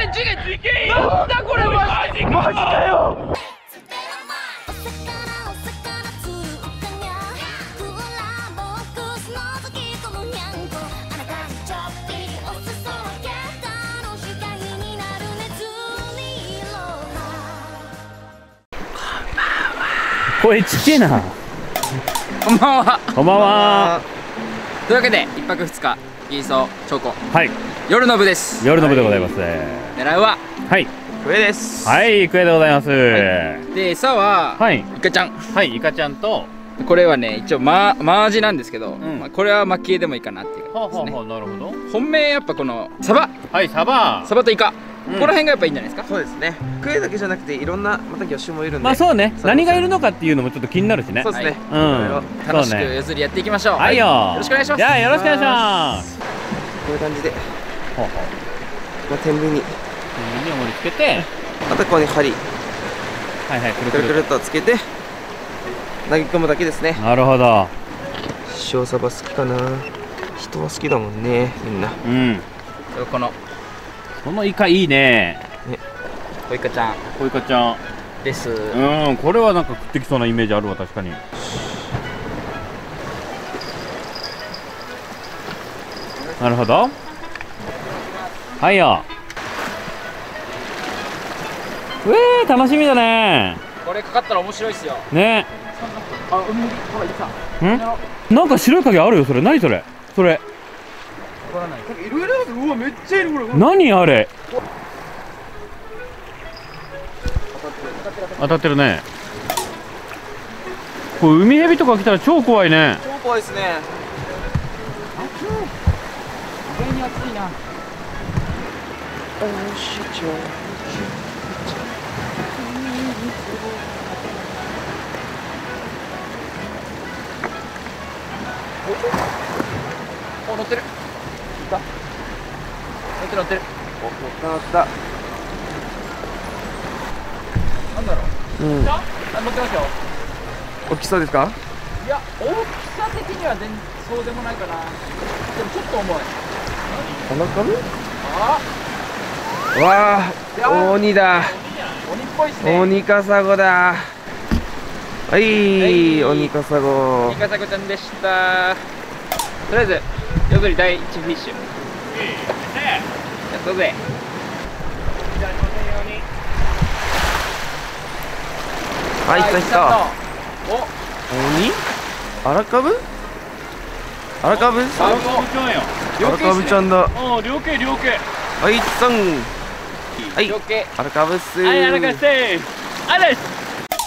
なんだこれマジかよ。 声ちっちゃいな。 こんばんは。 こんばんは。 というわけで1泊2日イーソー長考、 はい、 夜の部です。 夜の部でございます。 狙うははいクエです。 はい、クエでございます。 で餌ははい、 イカちゃん。 はい、イカちゃんとこれはね一応マアジなんですけど、まあこれはマキエでもいいかなっていう感じですね。 なるほど。 本命やっぱこのサバ。はい、サバとイカ、ここら辺がやっぱいいんじゃないですか。 そうですね。クエだけじゃなくていろんなまた魚種もいるんで。 まあそうね、何がいるのかっていうのもちょっと気になるしね。 そうですね。 楽しく夜釣りやっていきましょう。 はいよ。 よろしくお願いします。 じゃあよろしくお願いします。 こういう感じで、天秤に盛り付けて、 あとここに針、 はいはい、くるくるくるっとつけて投げ込むだけですね。 なるほど。 塩サバ好きかな。人は好きだもんね、みんな。 うん。このイカいいね。 小イカちゃん。 小イカちゃんです。 うん、これはなんか食ってきそうなイメージあるわ、確かに。なるほど。はいよ。楽しみだね。 これかかったら面白いっすよ。 ね。 あ、海ほらいさ。 なんか白い影あるよ、それ。何それ。それ。 わからない。 いろいろある。うわ、めっちゃいるこれ。 何あれ。当たってるね。これ海蛇とか来たら超怖いね。 超怖いですね。 意外に暑いな。お、乗ってる。乗ってる乗ってる。 お、乗った乗った。 なんだろう。 うん。 あ、乗ってますよ。 大きそうですか？ いや、大きさ的にはそうでもないかな。でもちょっと重い。 この株？ あ、 わあ、鬼だ。 鬼っぽいっすね。 オニカサゴだ。はい、オニカサゴ。 オニカサゴちゃんでした。とりあえず夜釣り第1フィッシュ。やったぜ。 はい、来た来た。 お、 鬼？アラカブ？アラカブ？ アラカブちゃんだ。 お、両系。 はい、さん。はい、アラカブっす。 はい、アラカブっす。あれです。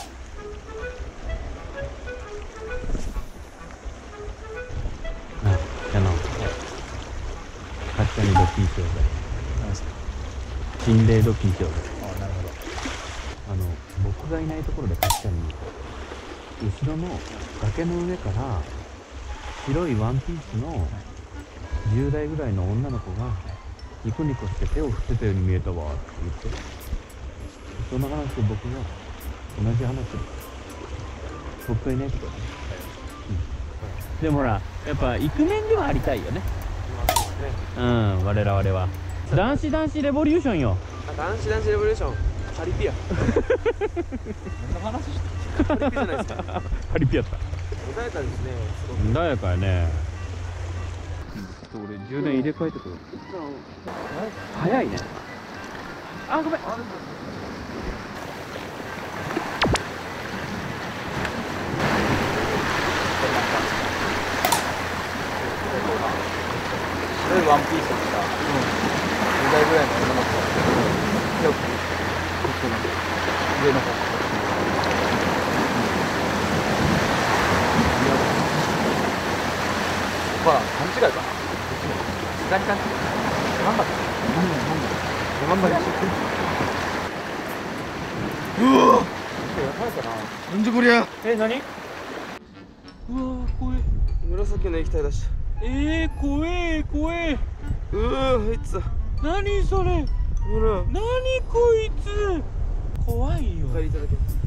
確かにドキンしようぜ。心霊ドキンしようぜ。あ、なるほど。僕がいないところで確かに後ろの崖の上から白いワンピースの10代ぐらいの女の子がニコニコして手を振ってたように見えたわって言って、その話と僕が同じ話で、僕がいないところね。でもほら、やっぱイクメンではありたいよね。うん、我々は男子レボリューションよ。 男子レボリューション。パリピや。 何の話してパリピじゃないですか。 パリピやった。 穏やかですね。 穏やかやね。ちょっと俺充電入れ替えてくる。早いね。あ、ごめん。 白いワンピースを着た10代ぐらいの女の子。よく上の方。まあ勘違いかな。左勘違い。なんだっけ。なんだっけ。うわ。やばいかな。 なんじゃこりゃ。 何？うわー、怖い。 紫の液体出した。 怖え。 うわ、入ってた。 何それ。 ほら。 何こいつ。怖いよ。 お帰りいただけます。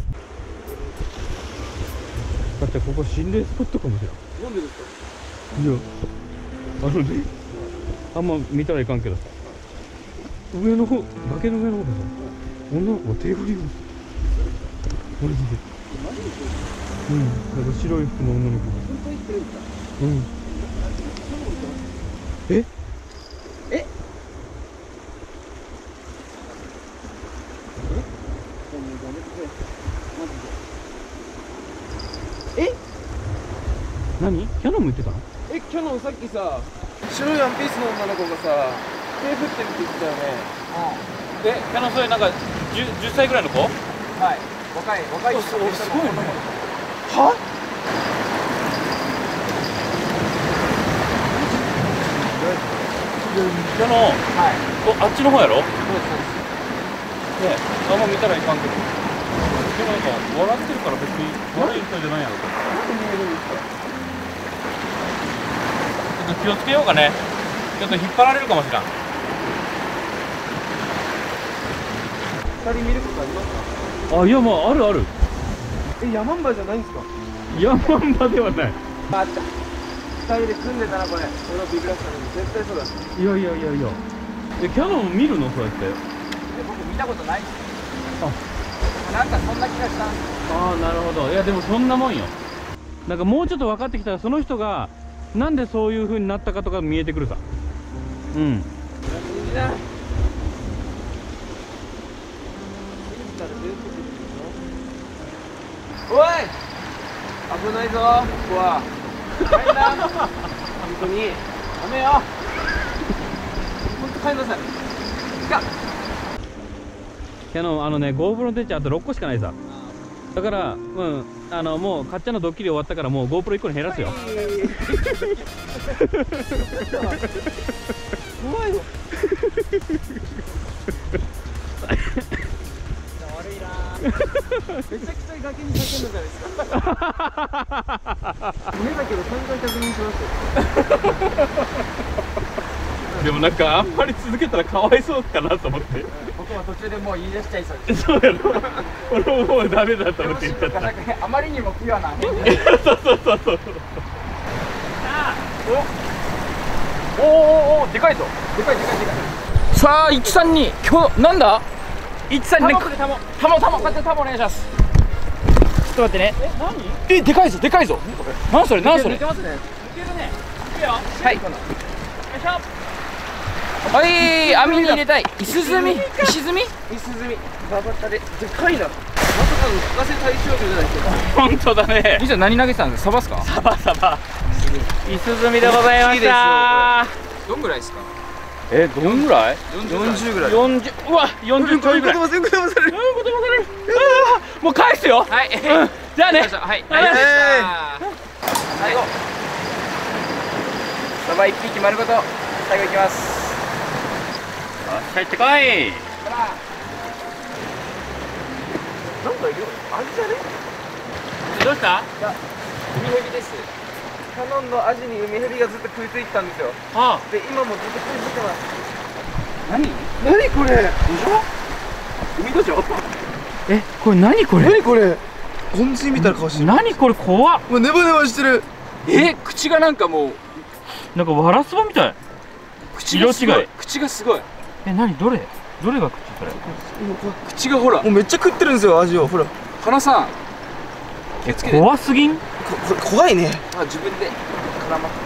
だってここ心霊スポットかもしれん。 なんでですか？ いや、ね、あんま見たらいかんけどさ。 上の方、崖の上の方でさ、女の子が手振りを。マジで。うん、なんか白い服の女の子が。うん。え？ え？え？ 何？キャノンも言ってたの？ え、キャノンさっきさ、白いワンピースの女の子がさ、手振ってるって言ってたよね。 キャノンそれなんか 10歳ぐらいの子？ はい。若い人。 すごいね。 は？ キャノン、 はい。 あっちの方やろ？ そうです。 ね、あんま見たらいかんけど。でもなんか笑ってるから別に悪い人じゃないやろ。ちょっと気をつけようかね。ちょっと引っ張られるかもしれん。 二人見ることありますか？ あ、いや、まあ、あるある。 え、ヤマンバじゃないんですか？ ヤマンバではない。 あった。二人で組んでたな、これ。このビブラスタの絶対そうだ。 いやいやいやいや。キャノン見るのそうやって。 僕見たことないし。 あ、 なんかそんな気がしたんですよ。 ああ、なるほど。いや、でもそんなもんよ。なんかもうちょっと分かってきたら、その人がなんでそういう風になったかとか見えてくるさ。うん。 いいな。おい、危ないぞ、ここは。帰んな。本当に。やめよう。本当帰んなさい。いかん。 キャノン、GoPro の電池あと6個しかないさ。だから、うん、もうかっちゃんのドッキリ終わったからもう GoPro1 個に減らすよ。 怖いよ。悪いな。めちゃくちゃ崖に叫んだじゃないですか。目だけど3回確認しますよ。 でもなんかあんまり続けたらかわいそうかなと思って。 僕は途中でもう言い出しちゃいそうです。 そうやろ。俺ももうダメだと思って言っちゃった。 あまりにもピュアな。 そうそうそうそう。 お、でかいぞ。でかい。さあ、132、今日なんだ？132、タモ、こうやってタモお願いします。ちょっと待ってね。え、でかいぞ。なんそれ。抜けますね。抜けるね。いくよ。はい。よいしょ。はい、網に入れたい。石積み。ババタで、でかいな。まさかの深瀬大将軍じゃないですか。 本当だね。 兄ちゃん何投げてたんですか？サバっすか？ サバ。イスズミでございました。 どんぐらいですか？ どんぐらい ？40ぐらい。 40、うわ、40ちょいぐらい。 うんこ飛ばせる。 もう返すよ。 はい。 じゃあね。 はい。ありがとうございました。最後。サバ1匹丸ごと最後いきます。 入ってこい。 なんかいるよ。アジじゃね？ どうした？ いや、海ヘビです。キャノンのアジに海ヘビがずっと食いついてたんですよ。 あで、今もずっと食いついてます。何これ？海土壌？ これ何これ？ 何これ？ゴンズイみたいな顔してる。 何これ怖っ。 もうネバネバしてる。口がなんかもうなんかワラスボみたい。色違い。 口がすごい。 何どれが口それ？ 口がほら。もうめっちゃ食ってるんですよ、アジを。ほら。花さん。 怖すぎん？ 怖いね。自分で絡まって。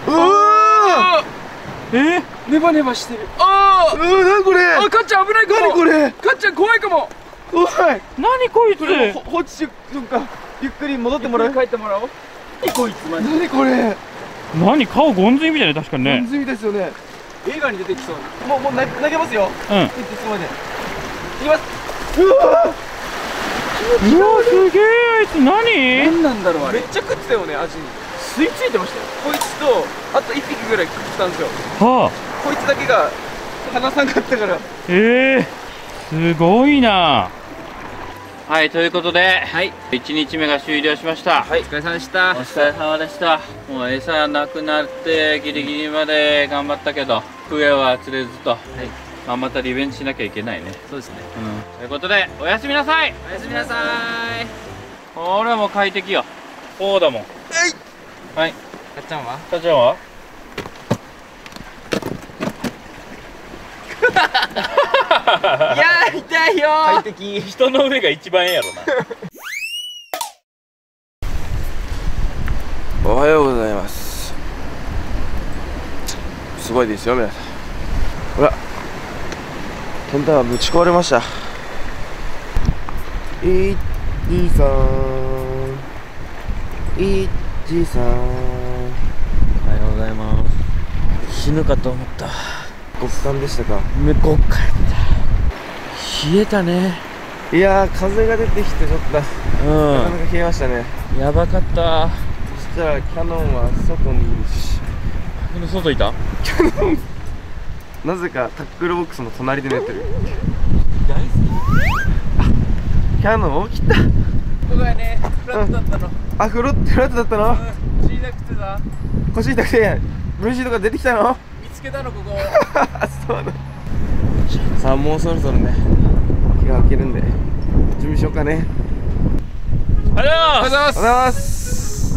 うわー！ネバネバしてる。何これ？かっちゃん危ないかも。何これ？かっちゃん怖いかも。怖い。 何こいつ？ 放置しようか。ゆっくり戻ってもらう。帰ってもらおう。何こいつ？何これ？ 何顔ゴンズイみたいね、確かにね。 ゴンズイですよね。映画に出てきそうな。もう投げますよ。 うん。 いつまで。いきます。 うわすげえ。あいつ何なんだろうあれ。めっちゃ食ってたよね、アジに。吸い付いてましたよ。こいつとあと1匹ぐらい食ってたんですよ。 はあ。 こいつだけが離さんかったから。 すごいな。はい、ということで、1日目が終了しました。 はい、お疲れ様でした。 お疲れ様でした。もう餌なくなってギリギリまで頑張ったけど、笛は釣れずと、またリベンジしなきゃいけないね。 そうですね。 ということで、おやすみなさい。 おやすみなさい。 これはもう快適よ。こうだもん。はい。 かっちゃんは？ かっちゃんは？ 痛いよ快適。人の上が一番ええやろな。 おはようございます。すごいですよ皆さん。ほらケンタはぶち壊れました。いっちさんいっちさん、おはようございます。死ぬかと思った。極寒でしたか？ 極寒やった。冷えたね。 いやー風が出てきてちょっとなかなか冷えましたね。 やばかった。 そしたらキャノンは外にいるし、 外いた？ なぜかタックルボックスの隣で寝てる。 大好き。 キャノン起きた。 ここがね、フラットだったの。 あ、フラットだったの？ 小さくてさ、 腰痛くて分子とか出てきたの？ 見つけたのここ。 そうだ。さあもうそろそろね日が明けるんで準備しようかね。 おはようございます。 おはようございます。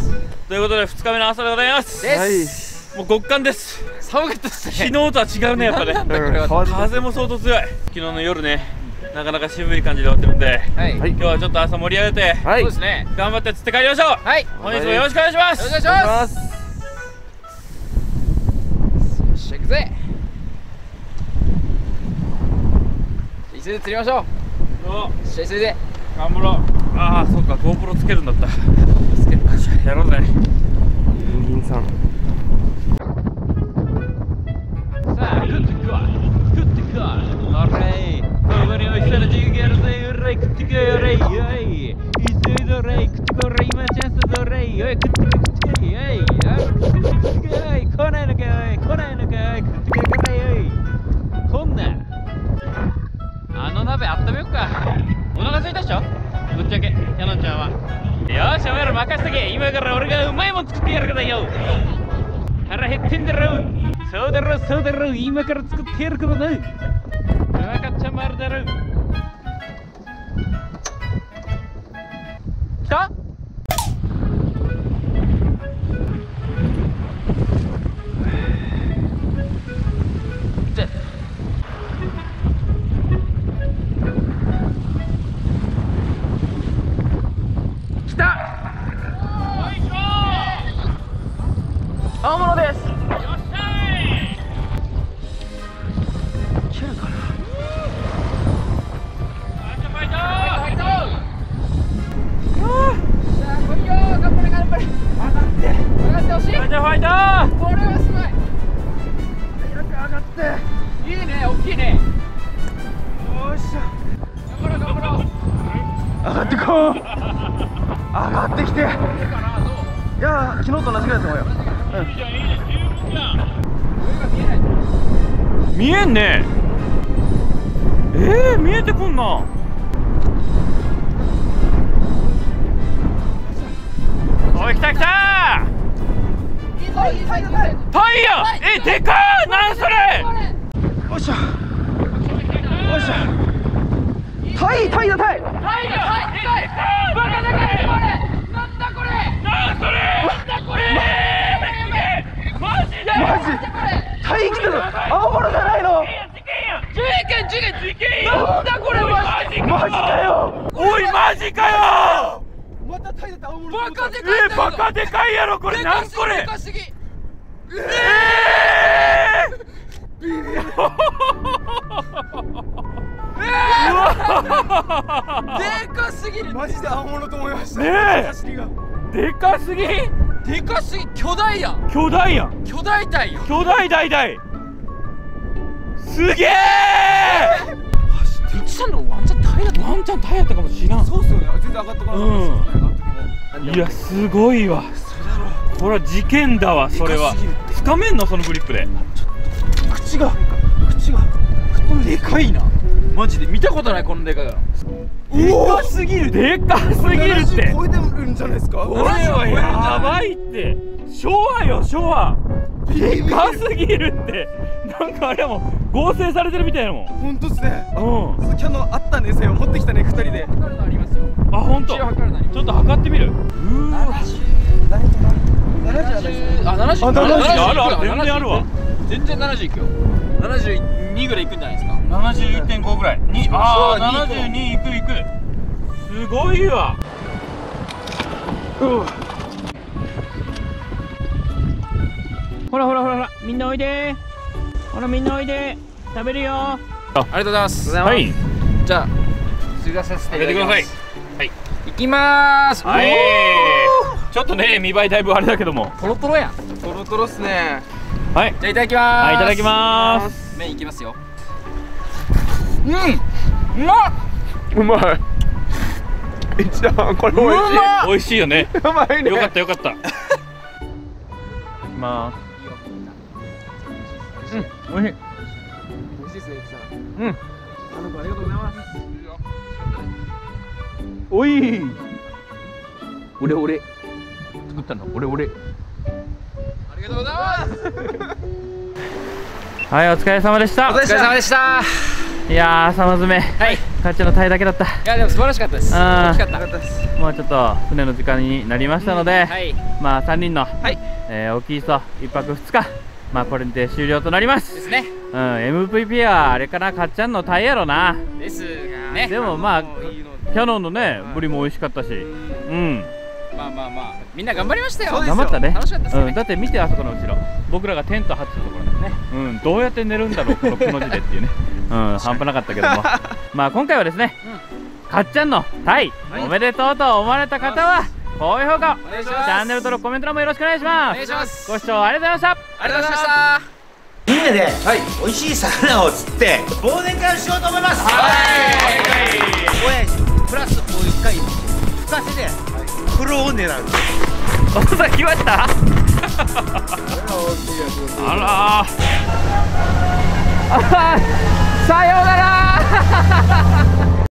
ということで2日目の朝でございます。 はい。 もう極寒です。 寒かったですね。 昨日とは違うねやっぱね。風も相当強い。昨日の夜ねなかなか渋い感じで終わってるんで、 はい。 今日はちょっと朝盛り上げて、 はい。 そうですね。 頑張って釣って帰りましょう。 はい。 本日もよろしくお願いします。 お願いします。よっしゃ行くぜ。急いで釣りましょう。 お急いで。 頑張ろう。ああそうか GoPro つけるんだった。つける。やろうぜ。 ペンギンさん。 さあ食ってくわ食ってくわ。おれいここにおいしそうなジューゲルでうれい食ってくよれい。おい急いどれい食ってこれ今チャンスどれい。おい食ってく食ってくおい食ってくおい来ないのかおい来ないのかおい食ってくこれおいこんなあの鍋温めよっか。お腹空いたっしょぶっちゃけキャノンちゃんは。よしお前ら任せとけ。今から俺がうまいもん作ってやるからよ。腹減ってんだろ。そうだろそうだろ今から作ってやるからな。分かっちゃまるだろ。来た？来た！青物です。 上がってきて。いやー昨日と同じぐらいだと思うよ。 見えんね。見えてこんな。おい来た来た。タイヤ。でかー。なんそれ。 よいしょよいしょ。タイだタイ。 バカでかいこれ。なんだこれ。 なんそれ。 なんだこれ。 マジで。 マジタイ来てる。青物じゃないの。 事件なんだこれ。マジかよ。 おいマジかよ。 またタイだって青物。 バカでかい。 バカでかいやろこれ。なんこれ。 でかすぎ。 ビビる。 でかすぎる。 マジで青物と思いましたねえ。でかすぎ。 でかすぎ。巨大やん。 巨大やん。 巨大体よ。 巨大大大。すげえ。 てっちゃんのワンチャンタイだった。 ワンチャンタイやったかもしらん。 そうっすよね。全然上がってこなかったです。 いやすごいわ。これは事件だわ。それはつかめんのそのグリップで。 口がでかいな。マジで見たことないこのでかいから。 でかすぎる。でかすぎるって。 超えてるんじゃないですか。 これはやばいって。昭和よ昭和。でかすぎるって。なんかあれも合成されてるみたいなもん。 本当っすね。 うん。 キャノンあったんですよ。持ってきたね2人で。 測るのありますよ。 あ本当。ちょっと測ってみる。 70。あある全然あるわ。 全然70いくよ。72ぐらいいくんじゃないですか。 71.5 ぐらいに、ああ72いくいく、すごいわ。 ほらほらほらほら、みんなおいで。ほらみんなおいで。食べるよ。 ありがとうございます。 はい。 じゃあ継がさせていただきます。はい、行きまーす。はい。ちょっとね、見栄えだいぶあれだけども、トロトロやん。トロトロっすね。はい、じゃあいただきまーす。 はい、いただきまーす。 麺いきますよ。うん、うまっ。うまい。一番これ美味しい。 美味しいよね。 うまいね。 よかったよかった。まあ。うん、美味しい。 美味しいですね、いきさん。 うん。 あの子ありがとうございます。 おい。俺俺。作ったの俺俺。 ありがとうございます。 はい、お疲れ様でした。 お疲れ様でした。 いやー、様詰め。はい。かっちゃんのタイだけだった。いや、でも素晴らしかったです。大きかった。 もうちょっと船の時間になりましたので、はい、まあ3人の、はい、大きい人1泊2日、まあこれにて終了となります。 ですね。 うん、MVP はあれかな、かっちゃんのタイやろな。 ですがね。 でもまあキャノンのね、ブリも美味しかったし、うん。 まあまあまあ、みんな頑張りましたよ。 頑張ったね。 楽しかったですね。 うん、だって見て、あそこの後ろ、僕らがテント張ってたところだね。うん、どうやって寝るんだろう、このくの字でっていうね。うん、半端なかったけども。まあ今回はですね、かっちゃんのタイ、おめでとうと思われた方は高評価、チャンネル登録、コメント欄もよろしくお願いします。お願いします。ご視聴ありがとうございました。 ありがとうございました。 みんなで美味しい魚を釣って忘年会をしようと思います。親父プラスもう一回吹かせで黒を狙う。 お父さん来ました。あらー。さようなら。